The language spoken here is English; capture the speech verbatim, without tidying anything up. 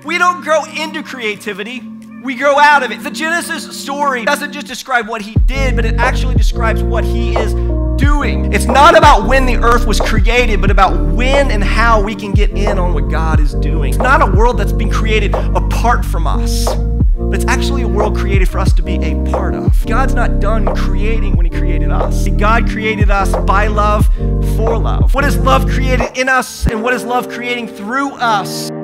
We don't grow into creativity. We grow out of it. The Genesis story doesn't just describe what he did, but it actually describes what he is doing. It's not about when the earth was created, but about when and how we can get in on what God is doing. It's not a world that's been created apart from us, but it's actually a world created for us to be a part of. God's not done creating when he created us. God created us by love, for love. What is love created in us, and what is love creating through us?